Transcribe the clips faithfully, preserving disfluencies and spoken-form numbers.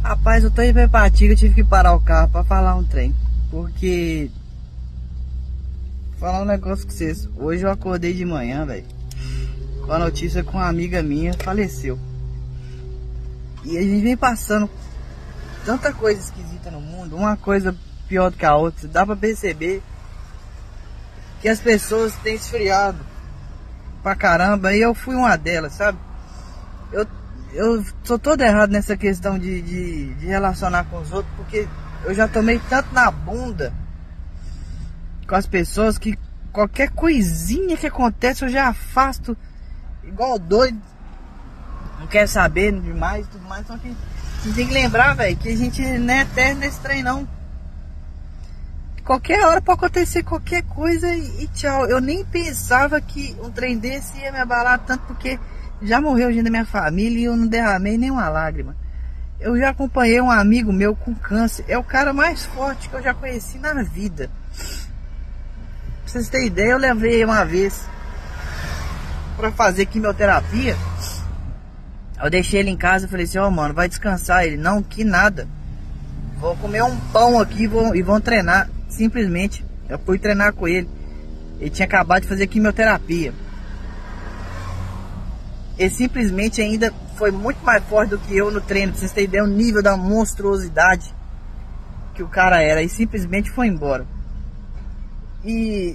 Rapaz, eu tô em Pepatiga, eu tive que parar o carro pra falar um trem. Porque... Vou falar um negócio com vocês. Hoje eu acordei de manhã, velho, com a notícia que uma amiga minha faleceu. E a gente vem passando tanta coisa esquisita no mundo, uma coisa pior do que a outra. Dá pra perceber que as pessoas têm esfriado pra caramba. E eu fui uma delas, sabe? Eu, eu sou todo errado nessa questão de, de, de relacionar com os outros, porque eu já tomei tanto na bunda com as pessoas que qualquer coisinha que acontece eu já afasto igual doido. Não quero saber demais e tudo mais. Só que a gente tem que lembrar, velho, que a gente não é eterno nesse trem, não. Qualquer hora pode acontecer qualquer coisa e, e tchau. Eu nem pensava que um trem desse ia me abalar tanto, porque já morreu gente da minha família e eu não derramei nenhuma lágrima. Eu já acompanhei um amigo meu com câncer. É o cara mais forte que eu já conheci na vida. Pra vocês terem ideia, eu levei uma vez pra fazer quimioterapia. Eu deixei ele em casa e falei assim: ó, oh, mano, vai descansar. Ele: não, que nada, vou comer um pão aqui e vou, e vão treinar. Simplesmente, eu fui treinar com ele. Ele tinha acabado de fazer quimioterapia. Ele simplesmente ainda foi muito mais forte do que eu no treino. Pra vocês terem ideia o nível da monstruosidade que o cara era. E simplesmente foi embora. E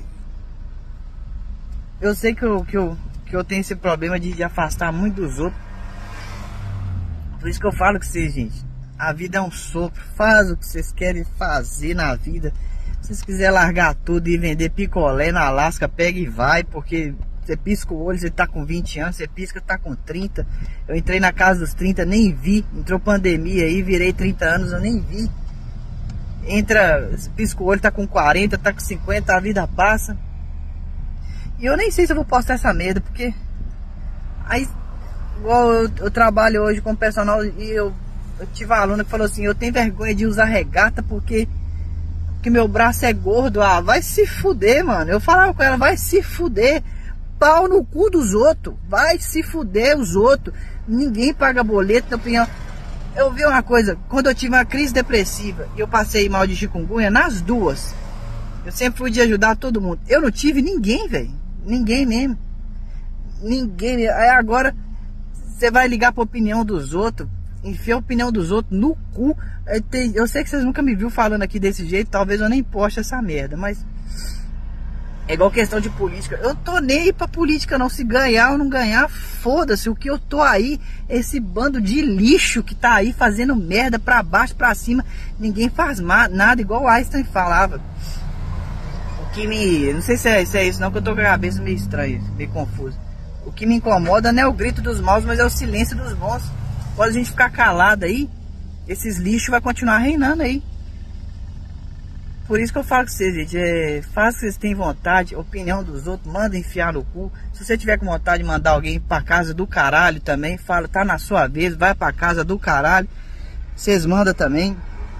eu sei que eu, que eu, que eu tenho esse problema de, de afastar muito dos outros. Por isso que eu falo com vocês, gente, a vida é um sopro. Faz o que vocês querem fazer na vida. Se vocês quiserem largar tudo e vender picolé na Alasca, pega e vai. Porque você pisca o olho, você tá com vinte anos, você pisca, tá com trinta. Eu entrei na casa dos trinta, nem vi. Entrou pandemia aí, virei trinta anos, eu nem vi. Entra, pisca o olho, tá com quarenta, tá com cinquenta, a vida passa. E eu nem sei se eu vou postar essa merda, porque aí, igual eu, eu trabalho hoje com personal, e eu, eu tive uma aluna que falou assim: eu tenho vergonha de usar regata porque, porque meu braço é gordo. Ah, vai se fuder, mano. Eu falava com ela: vai se fuder, pau no cu dos outros, vai se fuder os outros. Ninguém paga boleto, na opinião. Eu vi uma coisa, quando eu tive uma crise depressiva e eu passei mal de chikungunya, nas duas, eu sempre fui de ajudar todo mundo. Eu não tive ninguém, velho. Ninguém mesmo. Ninguém. Aí agora você vai ligar pra opinião dos outros, enfiar a opinião dos outros no cu. Eu sei que vocês nunca me viram falando aqui desse jeito, talvez eu nem poste essa merda, mas é igual questão de política. Eu tô nem aí pra política não. Se ganhar ou não ganhar, foda-se. O que eu tô aí é esse bando de lixo que tá aí fazendo merda pra baixo, pra cima. Ninguém faz nada, igual o Einstein falava. O que me... Não sei se é, se é isso não, que eu tô com a cabeça meio estranha, meio confuso. O que me incomoda não é o grito dos maus, mas é o silêncio dos bons. Pode a gente ficar calado aí, esses lixos vai continuar reinando aí. Por isso que eu falo com vocês, gente, é, faça o que vocês têm vontade. Opinião dos outros, manda enfiar no cu. Se você tiver com vontade de mandar alguém pra casa do caralho também, fala, tá na sua vez, vai pra casa do caralho. Vocês mandam também.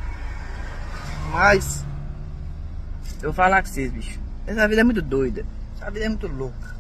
Mas eu vou falar com vocês, bicho, essa vida é muito doida, essa vida é muito louca.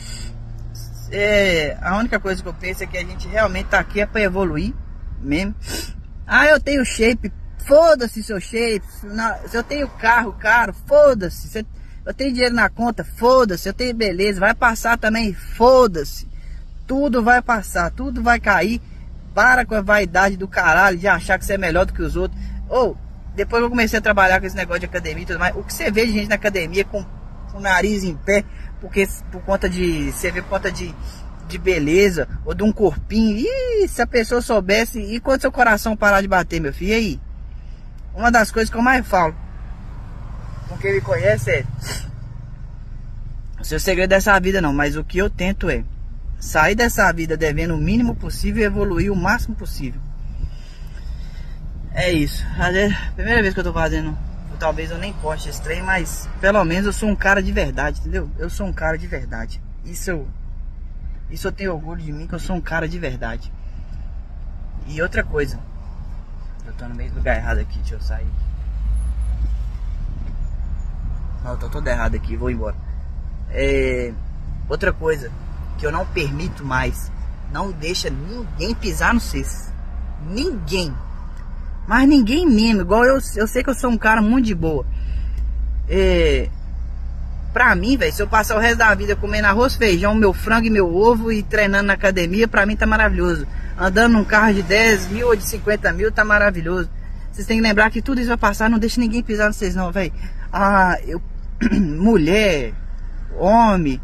É, a única coisa que eu penso é que a gente realmente tá aqui é pra evoluir mesmo. Ah, eu tenho shape. Foda-se seu shape. Se eu tenho carro caro, foda-se. Se eu tenho dinheiro na conta, foda-se. Eu tenho beleza, vai passar também, foda-se. Tudo vai passar, tudo vai cair. Para com a vaidade do caralho de achar que você é melhor do que os outros. Ou, depois que eu comecei a trabalhar com esse negócio de academia e tudo mais, o que você vê de gente na academia com o nariz em pé, porque por conta de, você vê por conta de, de beleza, ou de um corpinho. Ih, se a pessoa soubesse, e quando seu coração parar de bater, meu filho, e aí? Uma das coisas que eu mais falo com quem me conhece é: o seu segredo dessa vida não, mas o que eu tento é sair dessa vida devendo o mínimo possível e evoluir o máximo possível. É isso. É a primeira vez que eu tô fazendo, talvez eu nem poste esse trem, mas pelo menos eu sou um cara de verdade, entendeu? Eu sou um cara de verdade. Isso eu, isso eu tenho orgulho de mim, que eu sou um cara de verdade. E outra coisa, eu tô no meio do lugar errado aqui, deixa eu sair. Não, eu tô todo errado aqui, vou embora. É, outra coisa que eu não permito mais: não deixa ninguém pisar no cis. Ninguém. Mas ninguém mesmo, igual eu, eu sei que eu sou um cara muito de boa. É, pra mim, velho, se eu passar o resto da vida comendo arroz, feijão, meu frango e meu ovo e treinando na academia, pra mim tá maravilhoso. Andando num carro de dez mil ou de cinquenta mil, tá maravilhoso. Vocês têm que lembrar que tudo isso vai passar, não deixa ninguém pisar em vocês não, velho. Ah, eu... mulher, homem,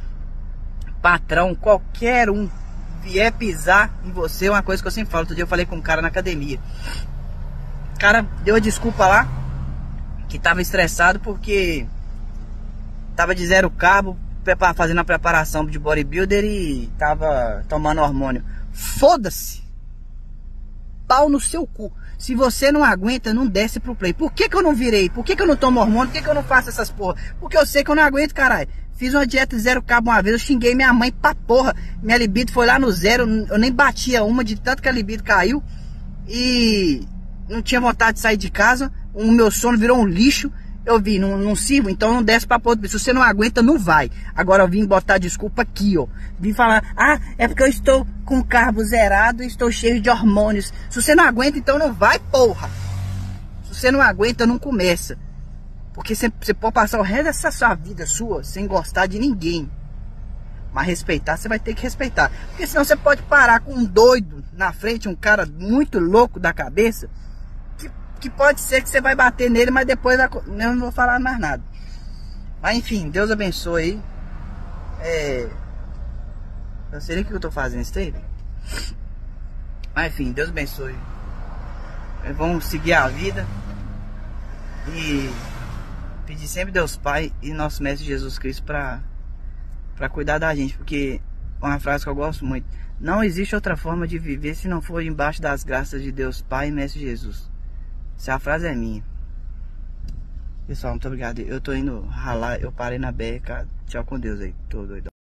patrão, qualquer um vier pisar em você, é uma coisa que eu sempre falo. Outro dia eu falei com um cara na academia. O cara deu a desculpa lá, que tava estressado porque tava de zero cabo, fazendo a preparação de bodybuilder e tava tomando hormônio. Foda-se! Pau no seu cu. Se você não aguenta, não desce pro play. Por que que eu não virei? Por que que eu não tomo hormônio? Por que que eu não faço essas porra? Porque eu sei que eu não aguento, caralho. Fiz uma dieta zero cabo uma vez, eu xinguei minha mãe pra porra. Minha libido foi lá no zero, eu nem batia uma de tanto que a libido caiu. E não tinha vontade de sair de casa. O meu sono virou um lixo. Eu vi, não, não sirvo, então não desce pra porra. Se você não aguenta, não vai. Agora eu vim botar desculpa aqui, ó. Vim falar, ah, é porque eu estou com carbo zerado e estou cheio de hormônios. Se você não aguenta, então não vai, porra. Se você não aguenta, não começa. Porque você, você pode passar o resto dessa sua vida sua sem gostar de ninguém. Mas respeitar, você vai ter que respeitar. Porque senão você pode parar com um doido na frente, um cara muito louco da cabeça, que, que pode ser que você vai bater nele, mas depois vai, eu não vou falar mais nada. Mas enfim, Deus abençoe aí. É... Eu sei nem o que eu tô fazendo isso aí. Mas enfim, Deus abençoe. Vamos seguir a vida. E pedir sempre Deus Pai e nosso Mestre Jesus Cristo para para cuidar da gente, porque é uma frase que eu gosto muito: não existe outra forma de viver se não for embaixo das graças de Deus Pai e Mestre Jesus. Essa frase é minha. Pessoal, muito obrigado. Eu tô indo ralar, eu parei na beca. Tchau com Deus aí, tô doido.